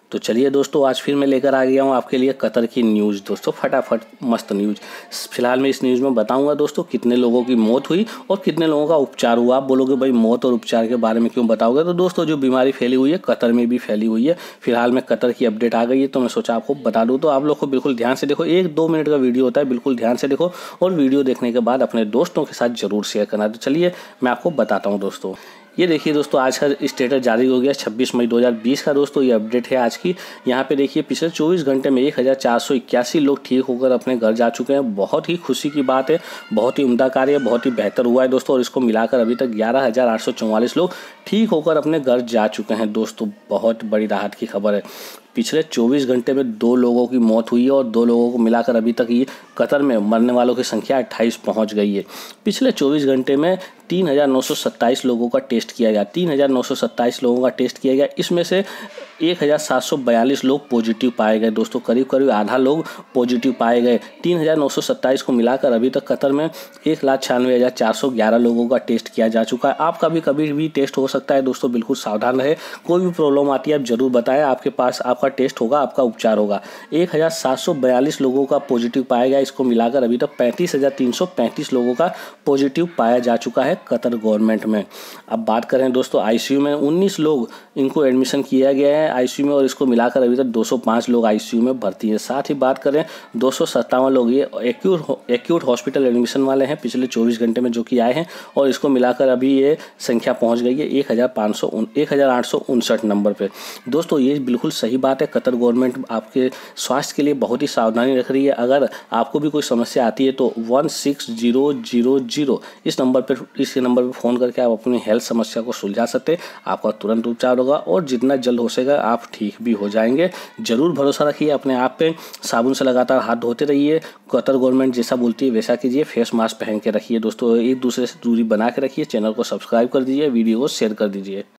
तो चलिए दोस्तों, आज फिर मैं लेकर आ गया हूँ आपके लिए कतर की न्यूज़। दोस्तों फटाफट मस्त न्यूज़। फिलहाल मैं इस न्यूज़ में बताऊंगा दोस्तों कितने लोगों की मौत हुई और कितने लोगों का उपचार हुआ। आप बोलोगे भाई मौत और उपचार के बारे में क्यों बताओगे, तो दोस्तों जो बीमारी फैली हुई है कतर में भी फैली हुई है। फिलहाल में कतर की अपडेट आ गई है तो मैं सोचा आपको बता दूँ। तो आप लोग को बिल्कुल ध्यान से देखो, 1-2 मिनट का वीडियो होता है, बिल्कुल ध्यान से देखो और वीडियो देखने के बाद अपने दोस्तों के साथ जरूर शेयर करना। तो चलिए मैं आपको बताता हूँ दोस्तों। ये देखिए दोस्तों, आज का स्टेटस जारी हो गया 26 मई 2020 का। दोस्तों ये अपडेट है आज की। यहाँ पे देखिए पिछले 24 घंटे में 1481 लोग ठीक होकर अपने घर जा चुके हैं। बहुत ही खुशी की बात है, बहुत ही उम्दा कार्य है, बहुत ही बेहतर हुआ है दोस्तों। और इसको मिलाकर अभी तक 11,844 लोग ठीक होकर अपने घर जा चुके हैं। दोस्तों बहुत बड़ी राहत की खबर है। पिछले 24 घंटे में 2 लोगों की मौत हुई है और 2 लोगों को मिलाकर अभी तक ये कतर में मरने वालों की संख्या 28 पहुंच गई है। पिछले 24 घंटे में 3,927 लोगों का टेस्ट किया गया। 3,927 लोगों का टेस्ट किया गया। इसमें से 1,742 लोग पॉजिटिव पाए गए। दोस्तों करीब करीब आधा लोग पॉजिटिव पाए गए। 3,927 को मिलाकर अभी तक कतर में 1,96,411 लोगों का टेस्ट किया जा चुका है। आपका भी कभी भी टेस्ट हो सकता है दोस्तों, बिल्कुल सावधान रहे। कोई भी प्रॉब्लम आती है आप जरूर बताएं, आपके पास आपका टेस्ट होगा, आपका उपचार होगा। 1,742 लोगों का पॉजिटिव पाया गया। इसको मिलाकर अभी तक 35,335 लोगों का पॉजिटिव पाया जा चुका है कतर गवर्नमेंट में। अब बात करें दोस्तों आईसीयू में 19 लोग इनको एडमिशन किया गया है आईसीयू में, और इसको मिलाकर अभी तक 205 लोग आईसीयू में भर्ती हैं। साथ ही बात करें 257 लोग ये एक्यूट हॉस्पिटल एडमिशन वाले हैं पिछले 24 घंटे में जो कि आए हैं, और इसको मिलाकर अभी ये संख्या पहुंच गई है 1,859 नंबर पे। दोस्तों ये बिल्कुल सही बात है, कतर गवर्नमेंट आपके स्वास्थ्य के लिए बहुत ही सावधानी रख रही है। अगर आपको भी कोई समस्या आती है तो 16,000 इस नंबर पर फ़ोन करके आप अपनी हेल्थ समस्या को सुलझा सकते हैं। आपका तुरंत उपचार होगा और जितना जल्द हो सकेगा आप ठीक भी हो जाएंगे। जरूर भरोसा रखिए अपने आप पे, साबुन से लगातार हाथ धोते रहिए। कतर गवर्नमेंट जैसा बोलती है वैसा कीजिए। फेस मास्क पहन के रखिए दोस्तों, एक दूसरे से दूरी बना के रखिए। चैनल को सब्सक्राइब कर दीजिए, वीडियो को शेयर कर दीजिए।